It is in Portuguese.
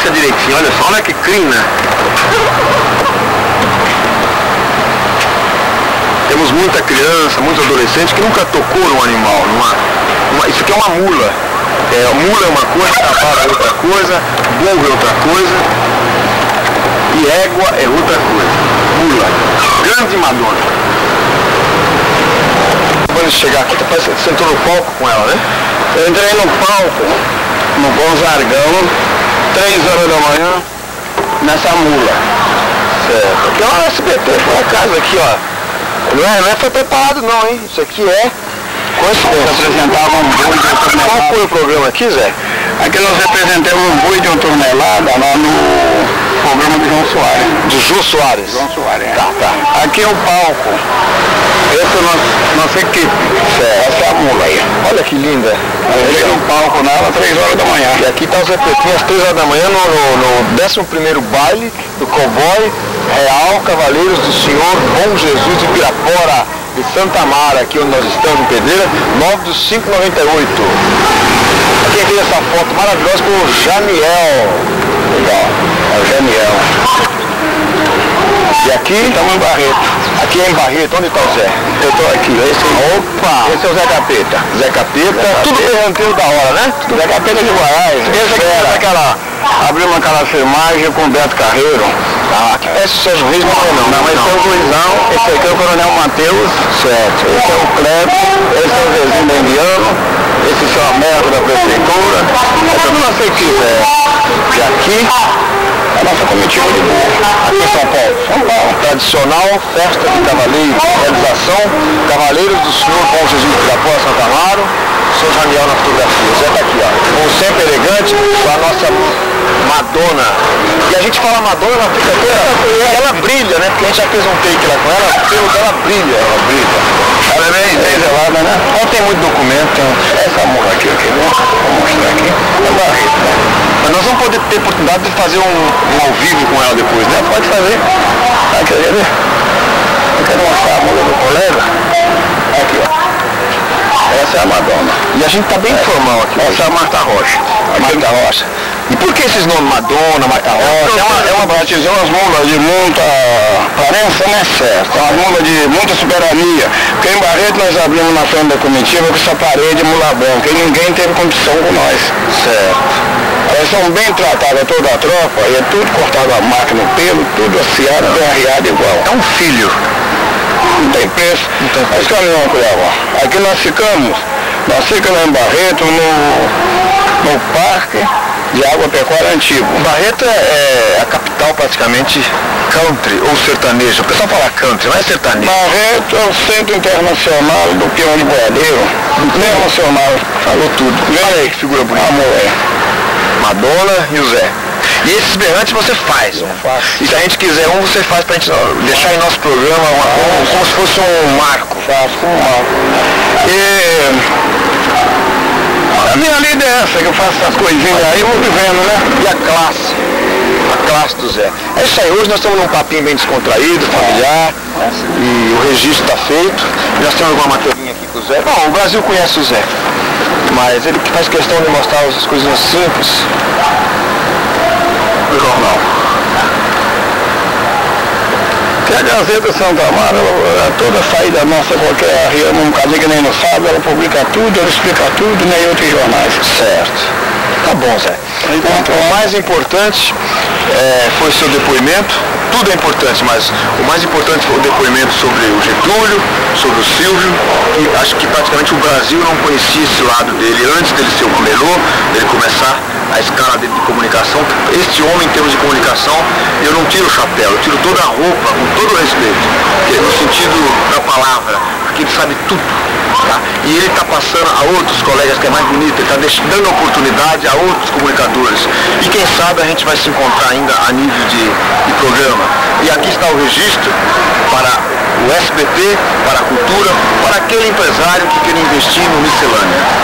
pisca direitinho, olha só, olha que crina. Temos muita criança, muitos adolescentes que nunca tocou num animal. Isso aqui é uma mula. Mula é uma coisa, cavalo é outra coisa, burro é outra coisa e égua é outra coisa. Mula. Grande Madonna. Quando chegar aqui, parece que você entrou no palco com ela, né? Eu entrei no palco, no Gonzargão, 3 horas da manhã, nessa mula. Certo. Aqui é uma SBT, por acaso, aqui, ó. Não é foi preparado não, hein? Isso aqui é coincidência. Apresentava um boi de 1 tonelada. Qual foi o programa aqui, Zé? Aqui nós representamos um boi de 1 tonelada lá no programa de João Soares. De João Soares? João Soares, é. Tá. Aqui é o palco. Essa é a nossa equipe. Essa é a mula aí. Olha que linda. Eu entrei no palco nela às 3 horas da manhã. E aqui tá o Zé Petinho às 3 horas da manhã no 11º baile do Cowboy Real Cavaleiros do Senhor Bom Jesus de Pirapora, de Santa Amara, aqui onde nós estamos, em Pedreira, 9/5/98. Aqui tem essa foto maravilhosa com o Janiel. Legal, é o Janiel. E aqui estamos em Barreto. Aqui é em Barreto, onde está o Zé? Eu estou aqui, Opa! esse é o Zé Capeta. Zé Capeta, tudo berranteiro da hora, né? Zé Capeta de Goiás. Esse aqui é daquela... Abriu aquela filmagem com o Beto Carreiro. Aqui parece o Sérgio Reis, não. Não, esse é o Luizão, esse aqui é o Coronel Matheus. Certo. Esse é o Cleto, esse é o Zezinho da Indiano, esse é o Américo da Prefeitura. É toda a nossa equipe. E aqui, a nossa comitiva de burro. aqui em São Paulo. Tradicional Festa de Cavaleiros. Realização Cavaleiros do Senhor Bom Jesus de Pirapora, Santa Amaro. Seu Janiel na fotografia. O Zé tá aqui, ó. Como sempre elegante, com a nossa Madonna. E a gente fala Madonna, ela fica até... Ela brilha, né? Porque a gente já fez um take lá com ela, o pelo dela brilha. Ela é bem gelada, né? Não tem muito documento. Essa mula aqui, vou mostrar aqui. É Barreto, né? Mas nós vamos poder ter oportunidade de fazer um ao vivo com ela depois, né? Pode fazer. Aqui, quer ver? Eu quero mostrar a mula do colega. Aqui, ó. Essa é a Madonna. E a gente tá bem informal aqui. Essa é a Marta Rocha. Marta Rocha. E por que esses nomes Madonna, Marta Rocha? É uma batizão, umas mulas de muita aparência, né? Certo. É uma mula de muita soberania. Porque em Barreto nós abrimos na frente da comitiva com essa parede mula branca e ninguém teve competição com nós. Certo. Elas são bem tratadas, toda a tropa, e é tudo cortado a máquina no pelo, tudo afiado, bem arriado igual. É um filho. Não tem preço. Mas caminhão com ela. Aqui nós ficamos em Barreto, no Parque de Agropecuária Antigo. Barreto é a capital praticamente country ou sertanejo. O pessoal fala country, não é sertanejo. Barreto é o Centro Internacional do Peão de Boiadeiro. Internacional, falou tudo. Olha aí que figura bonita. Madonna e o Zé. E esses berrantes você faz. E se a gente quiser você faz pra gente deixar em nosso programa como se fosse um marco. Faço um marco. E a minha lida é essa, que eu faço essas coisinhas aí, eu vou vivendo, né? E a classe do Zé. É isso aí, hoje nós estamos num papinho bem descontraído, familiar, e o registro está feito. E nós temos uma materinha aqui com o Zé. Bom, o Brasil conhece o Zé, mas ele faz questão de mostrar as coisinhas simples do jornal. Que a Gazeta Santa Amaro, toda saída nossa, qualquer um bocadinho que nem não sabe, ela publica tudo, ela explica tudo, nem outros jornais. Certo. Tá bom, Zé. O mais importante foi o seu depoimento. Tudo é importante, mas o mais importante foi o depoimento sobre o Getúlio, sobre o Silvio, e acho que praticamente o Brasil não conhecia esse lado dele antes dele ser o melhor, dele começar a escala dele de comunicação. Este homem, em termos de comunicação, eu não tiro o chapéu, eu tiro toda a roupa, com todo o respeito, no sentido da palavra, porque ele sabe tudo. Tá? E ele está passando a outros colegas, que é mais bonito, ele está dando oportunidade a outros comunicadores. E quem sabe a gente vai se encontrar ainda a nível de programa. E aqui está o registro para o SBT, para a cultura, para aquele empresário que quer investir no miscelâneo.